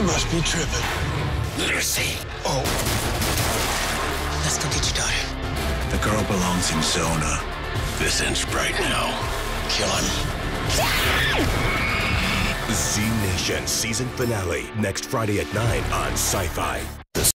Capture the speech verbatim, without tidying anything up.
must be tripping. Lucy. Oh. Let's go get your daughter. The girl belongs in Zona. This ends right now. Kill him. Z Nation season finale next Friday at nine on Sci-Fi.